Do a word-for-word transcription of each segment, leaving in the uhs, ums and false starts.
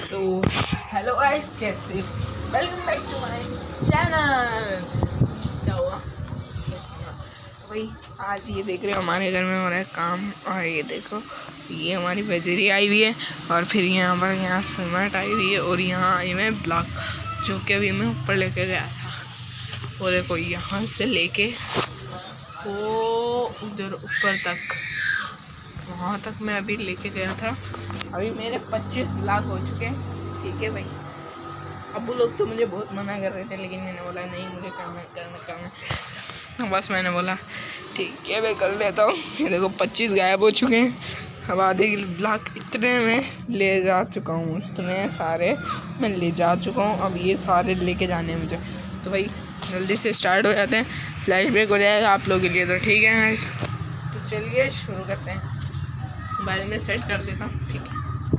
तो hello guys, कैसे welcome back to my channel. क्या हुआ भाई? आज ये देख रहे हो हमारे घर में हो रहा है काम, और ये देखो ये हमारी बजरी आई हुई है, और फिर यहाँ पर यहाँ सीमेंट आई हुई है, और यहाँ आई मैं ब्लॉक जो कि अभी मैं ऊपर लेके गया था। वो देखो यहाँ से लेके वो उधर ऊपर तक, वहाँ तक मैं अभी लेके गया था। अभी मेरे पच्चीस लाख हो चुके हैं। ठीक है भाई, अब वो लोग तो मुझे बहुत मना कर रहे थे, लेकिन मैंने बोला नहीं, मुझे करना करना करना बस मैंने बोला ठीक है मैं कर लेता हूँ। ये देखो पच्चीस गायब हो चुके हैं। अब आधे ब्लॉक इतने में ले जा चुका हूँ, इतने सारे मैं ले जा चुका हूँ। अब ये सारे लेके जाने हैं मुझे, तो भाई जल्दी से स्टार्ट हो जाते हैं। फ्लैश बैक हो जाएगा आप लोगों के लिए, तो ठीक है तो चलिए शुरू करते हैं। मोबाइल में सेट कर देता हूँ, ठीक है।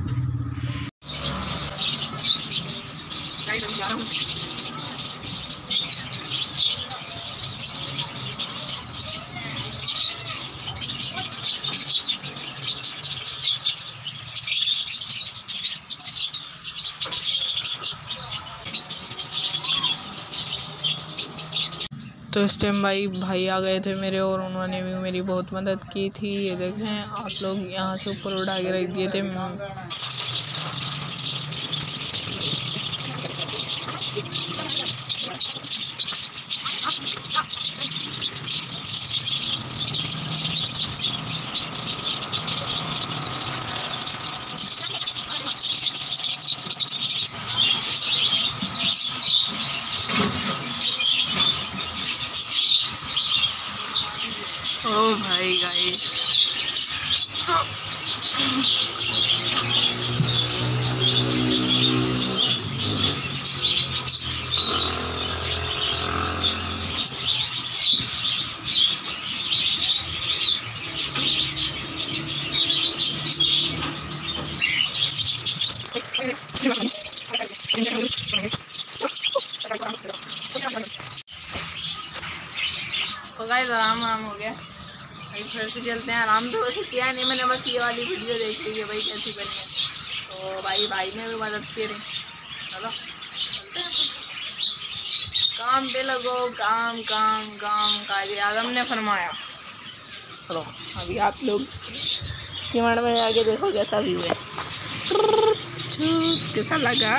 जा रहा हूँ। तो इस टाइम भाई भाई आ गए थे मेरे, और उन्होंने भी मेरी बहुत मदद की थी। ये देखें आप लोग, यहाँ से ऊपर उठा के रख दिए थे। ओ भाई गाइस, तो तो गाइस आराम आराम हो गया। अभी फिर से चलते हैं। आराम तो वैसे किया नहीं मैंने, बस ये वाली वीडियो देख ली है भाई कैसी बनी है। तो भाई भाई ने भी मदद की रही। चलो चलते हैं, काम पे लगो, काम काम काम काजे आदम ने फरमाया। चलो अभी आप लोग सीमेंट में जाके देखो कैसा व्यू है, कैसा लगा।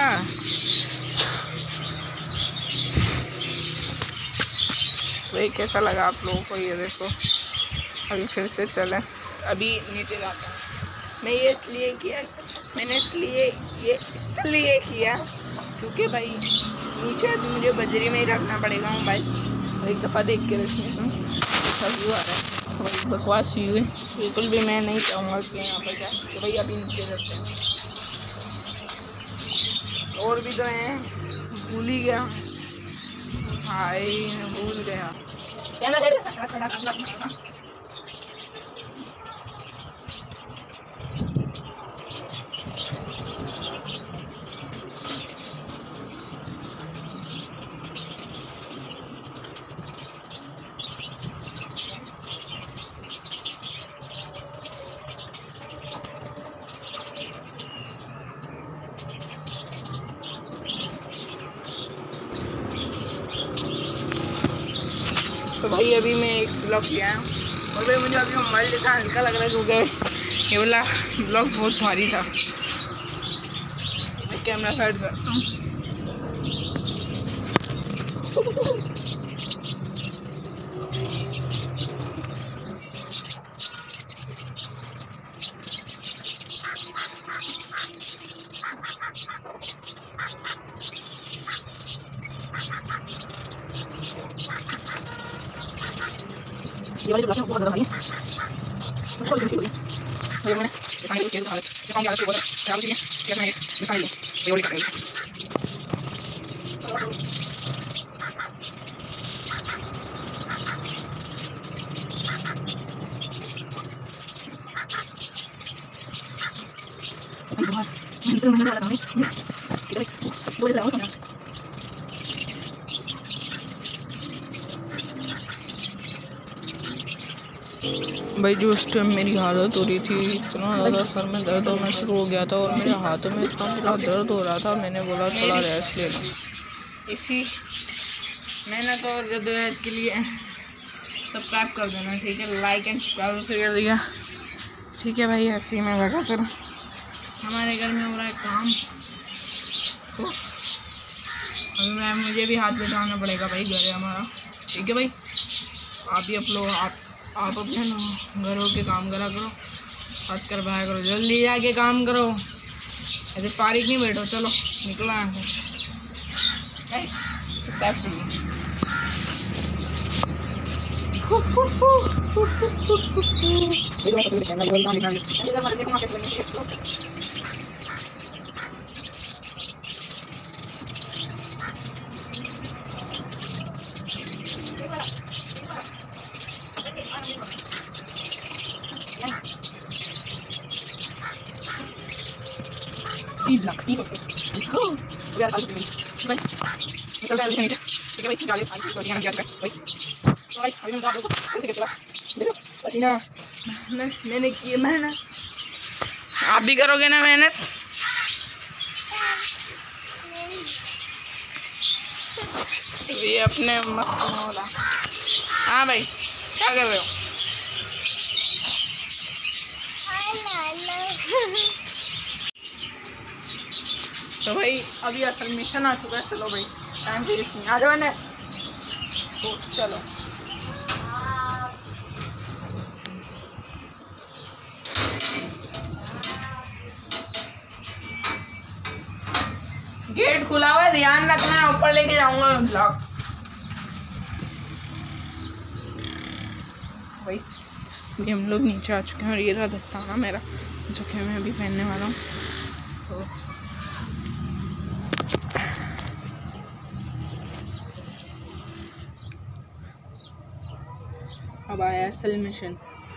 भाई कैसा लगा आप लोगों को? ये देखो अभी फिर से चलें। अभी नीचे जाता हूँ मैं। ये इसलिए किया, मैंने इसलिए ये इसलिए किया क्योंकि भाई नीचे अभी मुझे बजरी में ही रखना पड़ेगा मोबाइल। एक दफ़ा देख के रखने से अच्छा व्यू आ रहा है। भाई बकवास व्यू है बिल्कुल भी। मैं नहीं चाहूँगा कि यहाँ पर जाए, तो भाई अभी नीचे जाते हैं। और भी तो हैं, भूल ही गया भाई, भूल गया। तो भाई अभी मैं एक ब्लॉग लिया हूँ, और भाई मुझे अभी मोबाइल देखा हल्का लग रहा है क्योंकि ये वाला ब्लॉग बहुत भारी था। मैं कैमरा साइड करता हूँ। ये वाली ब्लॉक बहुत ज़्यादा भारी है। ये मैंने दिखाने की कोशिश की, काम क्या है बहुत खराब चीज़ है। कैसे मैं दिखाई ली ये वाली करेंगे। बहुत भाई जो उस टाइम मेरी हालत हो रही थी, इतना ज़्यादा सर में दर्द होना शुरू हो गया था और मेरे हाथों में इतना बुरा दर्द हो रहा था, मैंने बोला थोड़ा रेस्ट ले लो। इसी मेहनत और जद्दोजहद के लिए सब्सक्राइब कर देना, ठीक है, लाइक एंड सब्सक्राइब से कर दिया, ठीक है भाई। ऐसे ही मैं लगा कर हमारे घर में हो रहा है काम, तो अभी मैं मुझे भी हाथ बचाना पड़ेगा भाई, घर है हमारा, ठीक है भाई। आप भी आप लोग आप आप अपने घरों के काम करा करो, हाथ कर पाया करो, जल्दी जाके काम करो, ऐसे फारिग नहीं बैठो, चलो निकलो यहाँ से। तीस लाख तीस रुपये निकलता है नीचे, ठीक है भाई। गाड़ी पसीना मैंने की मेहनत, आप भी करोगे ना मेहनत? ये अपने मस्त वाला। हाँ भाई क्या कर रहे हो? तो भाई अभी असल मिशन आ चुका है, चलो भाई टाइम से नहीं आ जाओ ना, तो चलो गेट खुला हुआ है, ध्यान रखना, ऊपर लेके जाऊंगा मैं ब्लॉग। भाई ये हम लोग नीचे आ चुके हैं और ये रहा दस्ताना मेरा जो कि मैं अभी पहनने वाला हूँ। तो अब आया असल मिशन,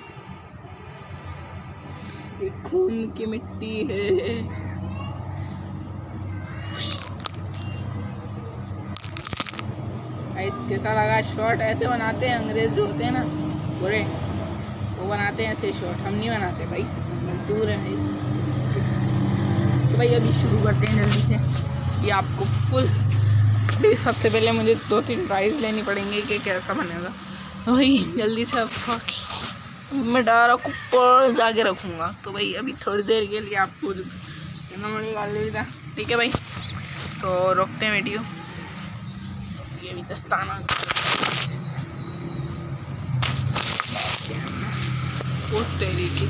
ये खून की मिट्टी है। कैसा लगा शॉट? ऐसे बनाते हैं अंग्रेज जो होते हैं ना बुरे, वो बनाते हैं ऐसे शॉट, हम नहीं बनाते भाई, मंजूर है भाई। तो भाई अभी शुरू करते हैं जल्दी से, ये आपको फुल भी सबसे पहले मुझे दो तीन प्राइज़ लेनी पड़ेंगे कि कैसा बनेगा। तो भाई जल्दी से अब शॉट मैं डायरेक्ट ऊपर जाके रखूँगा, तो भाई अभी थोड़ी देर के लिए आपको निकाल लेगा, ठीक है भाई। तो रोकते हैं वीडियो, ये भी दस्ताना वो तेरी की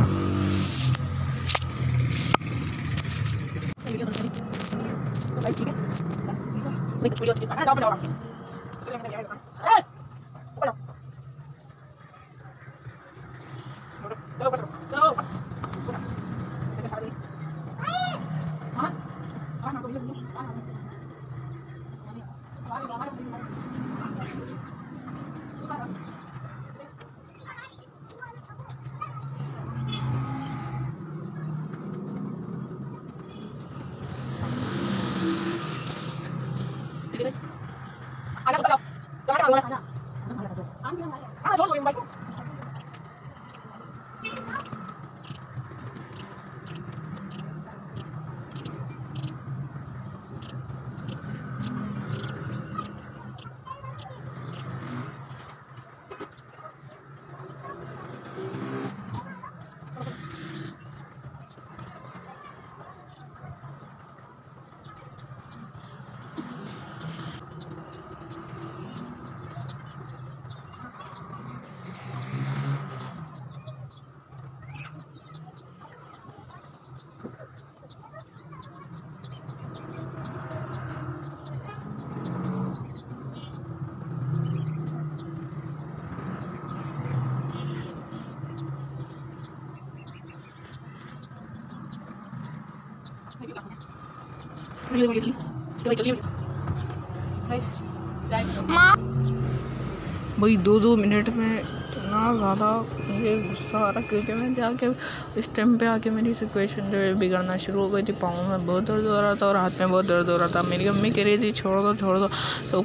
भाई दो दो मिनट में इतना ज़्यादा मुझे गुस्सा आ रहा, क्योंकि मैं जाके इस टाइम पे आके मेरी सिचुएशन जो है बिगड़ना शुरू हो गई थी। पाँव में बहुत दर्द हो रहा था और हाथ में बहुत दर्द हो रहा था। मेरी मम्मी कह रही थी छोड़ दो छोड़ दो, तो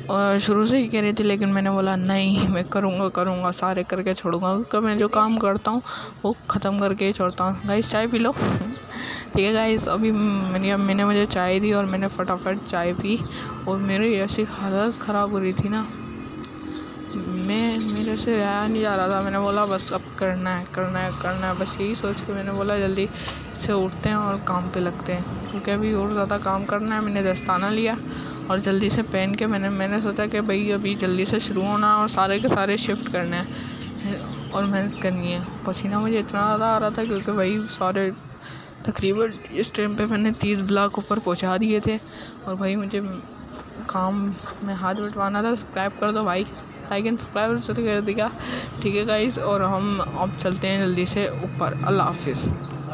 और शुरू से ही कह रही थी, लेकिन मैंने बोला नहीं, मैं करूँगा करूँगा सारे करके छोड़ूंगा, क्योंकि मैं जो काम करता हूँ वो ख़त्म करके ही छोड़ता हूँ। गाइस चाय पी लो। ठीक है गाइस, अभी मैंने मैंने मुझे चाय दी और मैंने फटाफट चाय पी, और मेरी ऐसी हालत ख़राब हो रही थी ना, मैं मेरे से रहा नहीं जा रहा था। मैंने बोला बस अब करना है करना है करना है, बस यही सोच के मैंने बोला जल्दी से उठते हैं और काम पे लगते हैं, क्योंकि अभी और ज़्यादा काम करना है। मैंने दस्ताना लिया और जल्दी से पहन के मैंने मैंने सोचा कि भाई अभी जल्दी से शुरू होना और सारे के सारे शिफ्ट करने हैं और मेहनत करनी है। पसीना मुझे इतना ज़्यादा आ रहा था, क्योंकि भाई सारे तकरीबन इस टाइम पे मैंने तीस ब्लॉक ऊपर पहुंचा दिए थे, और भाई मुझे काम में हाथ बटवाना था। सब्सक्राइब कर दो भाई, लाइक एंड सब्सक्राइब से कर देगा। ठीक है गाइस, और हम अब चलते हैं जल्दी से ऊपर। अल्लाह हाफिज़।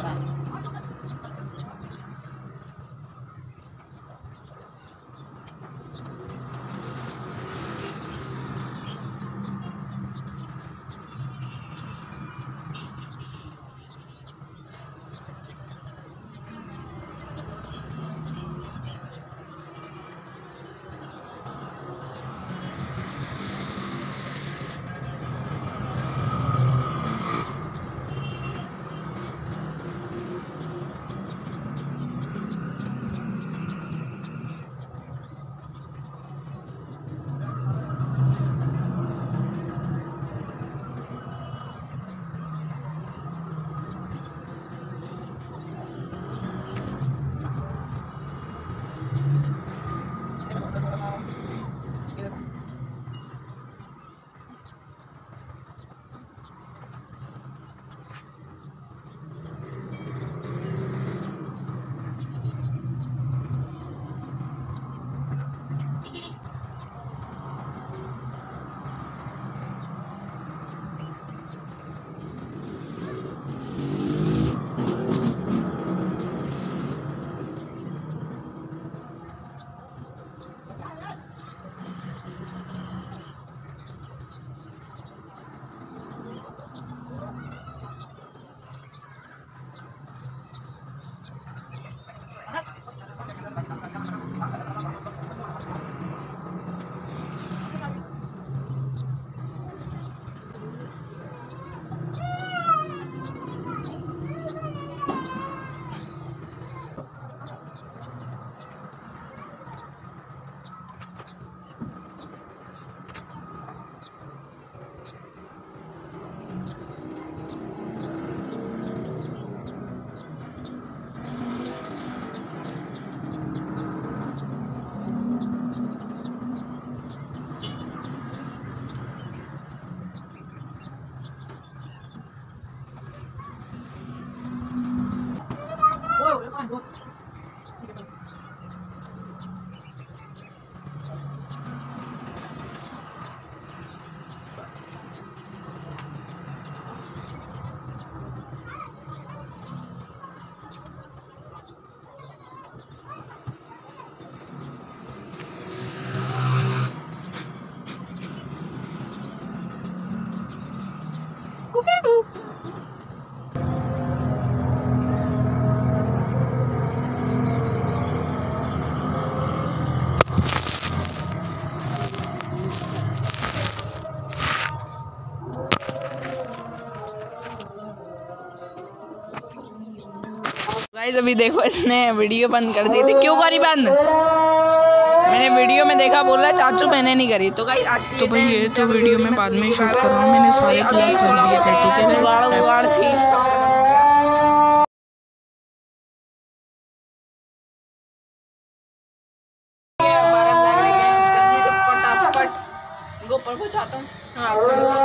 गाइस अभी देखो, इसने वीडियो बंद कर दी थी। क्यों करी बंद? मैंने वीडियो में देखा, बोल रहा चाचू मैंने नहीं करी। तो गाइस आज तो भाई ये तो वीडियो में बाद में शूट कर रहा हूँ, मैंने सारे ब्लॉग कर दिए थे। ठीक है, जुगाड़ जुगाड़ थी। गोपर को चाहता हूँ।